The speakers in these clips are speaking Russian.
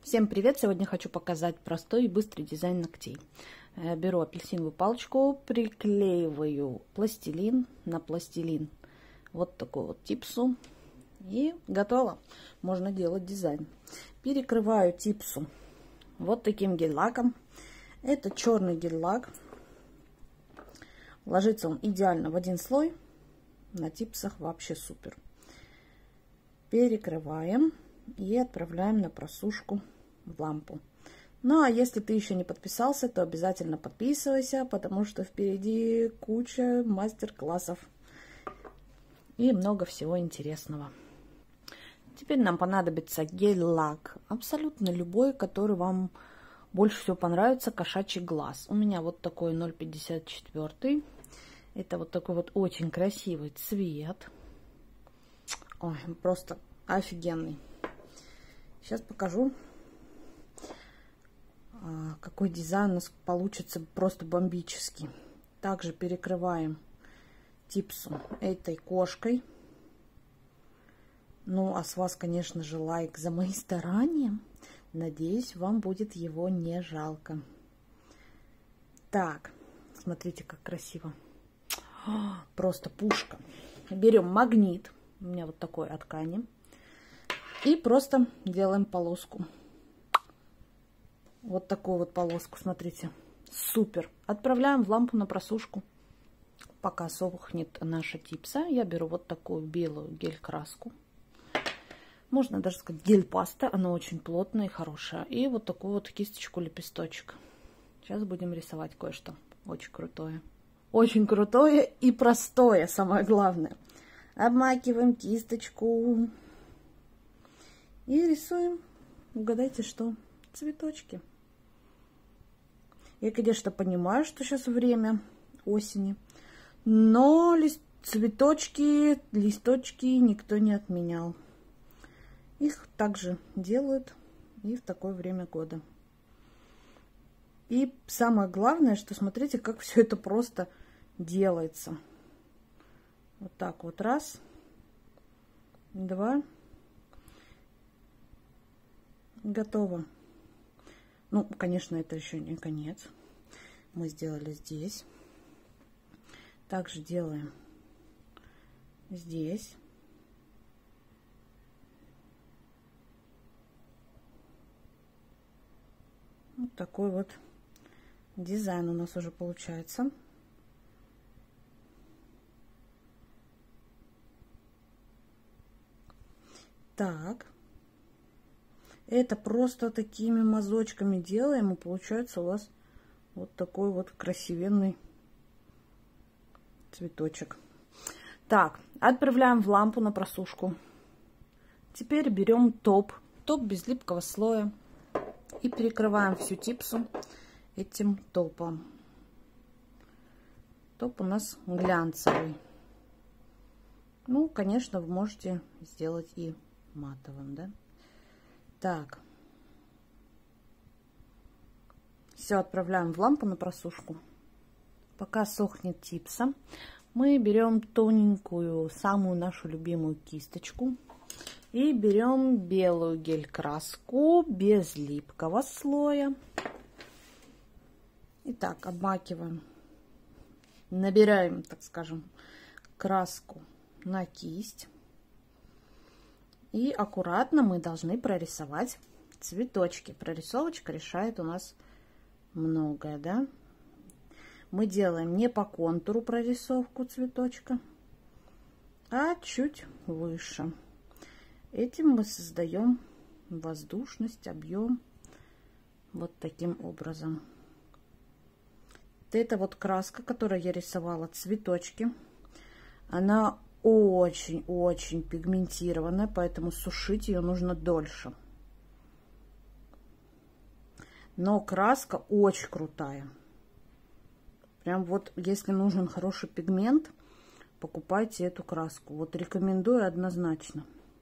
Всем привет! Сегодня хочу показать простой и быстрый дизайн ногтей. Беру апельсиновую палочку, приклеиваю пластилин на пластилин. Вот такой вот типсу. И готово. Можно делать дизайн. Перекрываю типсу вот таким гель-лаком. Это черный гель-лак. Ложится он идеально в один слой. На типсах вообще супер. Перекрываем и отправляем на просушку в лампу. Ну а если ты еще не подписался, то обязательно подписывайся, потому что впереди куча мастер-классов и много всего интересного. Теперь нам понадобится гель-лак, абсолютно любой, который вам больше всего понравится. Кошачий глаз. У меня вот такой 0,54. Это вот такой вот очень красивый цвет. Ой, просто офигенный. Сейчас покажу, какой дизайн у нас получится, просто бомбический. Также перекрываем типсу этой кошкой. Ну, а с вас, конечно же, лайк за мои старания. Надеюсь, вам будет его не жалко. Так, смотрите, как красиво. Просто пушка. Берем магнит. У меня вот такой от ткани. И просто делаем полоску. Вот такую вот полоску, смотрите. Супер. Отправляем в лампу на просушку. Пока сохнет наша типса, я беру вот такую белую гель-краску. Можно даже сказать гель-паста. Она очень плотная и хорошая. И вот такую вот кисточку-лепесточек. Сейчас будем рисовать кое-что очень крутое. Очень крутое и простое, самое главное. Обмакиваем кисточку. И рисуем, угадайте что, цветочки. Я, конечно, понимаю, что сейчас время осени, но цветочки, листочки никто не отменял. Их также делают и в такое время года. И самое главное, что смотрите, как все это просто делается. Вот так вот, раз, два. Готово. Ну, конечно, это еще не конец. Мы сделали здесь. Также делаем здесь. Вот такой вот дизайн у нас уже получается. Так. Это просто такими мазочками делаем, и получается у вас вот такой вот красивенный цветочек. Так, отправляем в лампу на просушку. Теперь берем топ без липкого слоя и перекрываем всю типсу этим топом. Топ у нас глянцевый. Ну, конечно, вы можете сделать и матовым, да? Так, все отправляем в лампу на просушку. Пока сохнет типса, мы берем тоненькую, самую нашу любимую кисточку и берем белую гель-краску без липкого слоя. Итак, обмакиваем, набираем, так скажем, краску на кисть. И аккуратно мы должны прорисовать цветочки. Прорисовочка решает у нас многое, да? Мы делаем не по контуру прорисовку цветочка, а чуть выше. Этим мы создаем воздушность, объем вот таким образом. Это вот краска, которой я рисовала цветочки. Она очень-очень пигментированная, поэтому сушить ее нужно дольше. Но краска очень крутая. Прям вот, если нужен хороший пигмент, покупайте эту краску. Вот рекомендую однозначно.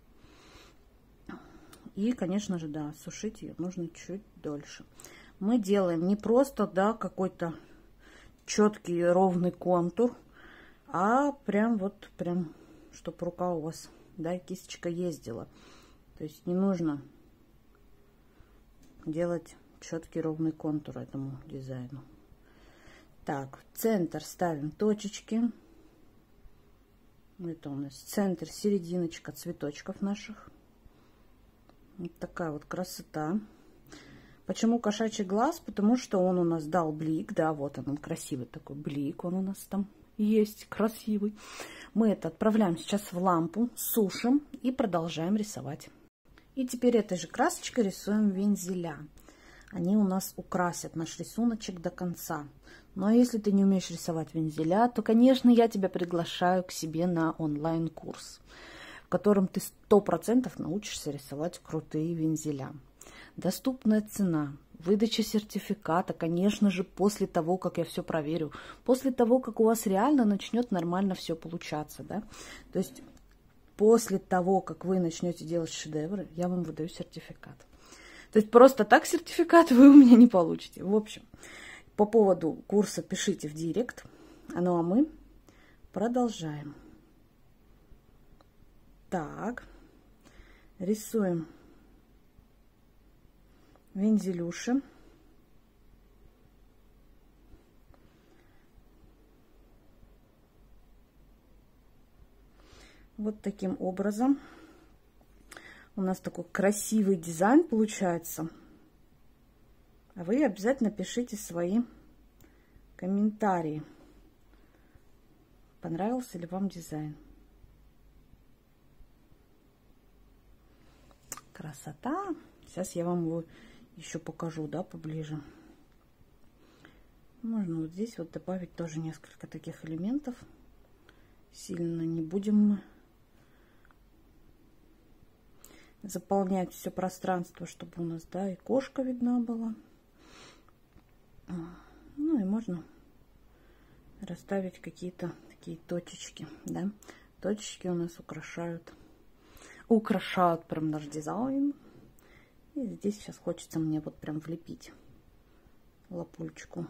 И, конечно же, да, сушить ее нужно чуть дольше. Мы делаем не просто, да, какой-то четкий ровный контур, а прям вот, прям, чтобы рука у вас, да, кисточка ездила. То есть не нужно делать четкий ровный контур этому дизайну. Так, в центр ставим точечки. Это у нас центр, серединочка цветочков наших. Вот такая вот красота. Почему кошачий глаз? Потому что он у нас дал блик. Да, вот он красивый такой блик. Он у нас там есть, красивый. Мы это отправляем сейчас в лампу, сушим и продолжаем рисовать. И теперь этой же красочкой рисуем вензеля. Они у нас украсят наш рисуночек до конца. Но если ты не умеешь рисовать вензеля, то, конечно, я тебя приглашаю к себе на онлайн-курс, в котором ты 100% научишься рисовать крутые вензеля. Доступная цена, выдача сертификата, конечно же, после того, как я все проверю, после того, как у вас реально начнет нормально все получаться, да, то есть после того, как вы начнете делать шедевры, я вам выдаю сертификат. То есть просто так сертификат вы у меня не получите. В общем, по поводу курса пишите в директ. Ну а мы продолжаем. Так, рисуем вензелюши. Вот таким образом. У нас такой красивый дизайн получается. А вы обязательно пишите свои комментарии. Понравился ли вам дизайн? Красота! Сейчас я вам его еще покажу, да, поближе. Можно вот здесь вот добавить тоже несколько таких элементов. Сильно не будем мы заполнять все пространство, чтобы у нас, да, и кошка видна была. Ну и можно расставить какие-то такие точечки, да. Точечки у нас украшают прям наш дизайн. И здесь сейчас хочется мне вот прям влепить лапулечку.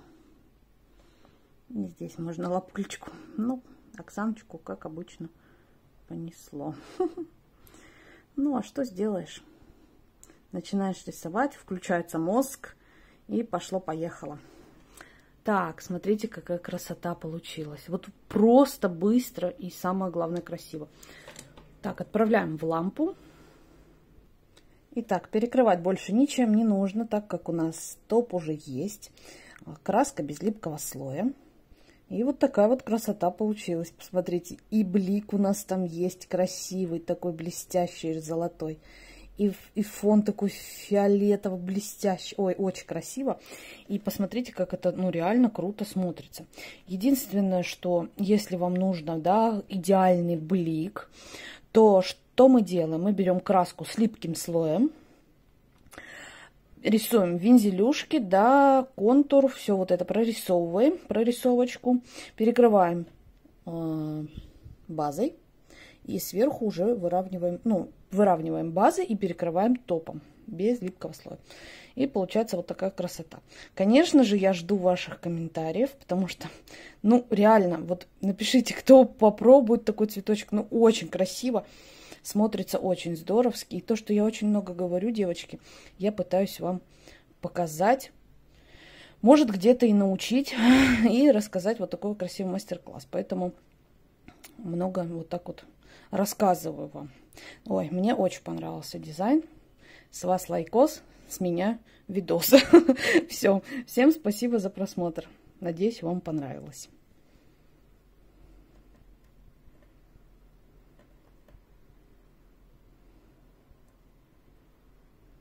И здесь можно лапулечку. Ну, Оксаночку, как обычно, понесло. Ну, а что сделаешь? Начинаешь рисовать, включается мозг, и пошло-поехало. Так, смотрите, какая красота получилась. Вот просто быстро и, самое главное, красиво. Так, отправляем в лампу. Итак, перекрывать больше ничем не нужно, так как у нас топ уже есть. Краска без липкого слоя. И вот такая вот красота получилась. Посмотрите, и блик у нас там есть красивый, такой блестящий, золотой. И фон такой фиолетово блестящий. Ой, очень красиво. И посмотрите, как это, ну, реально круто смотрится. Единственное, что если вам нужно, да, идеальный блик, то что мы делаем? Мы берем краску с липким слоем. Рисуем вензелюшки, да, контур, все вот это прорисовываем, прорисовочку, перекрываем базой и сверху уже выравниваем, ну, выравниваем базой и перекрываем топом без липкого слоя. И получается вот такая красота. Конечно же, я жду ваших комментариев, потому что, ну, реально, вот напишите, кто попробует такой цветочек, ну, очень красиво. Смотрится очень здоровски. И то, что я очень много говорю, девочки, я пытаюсь вам показать. Может, где-то и научить, и рассказать вот такой красивый мастер-класс. Поэтому много вот так вот рассказываю вам. Ой, мне очень понравился дизайн. С вас лайкос, с меня видос. Все. Всем спасибо за просмотр. Надеюсь, вам понравилось.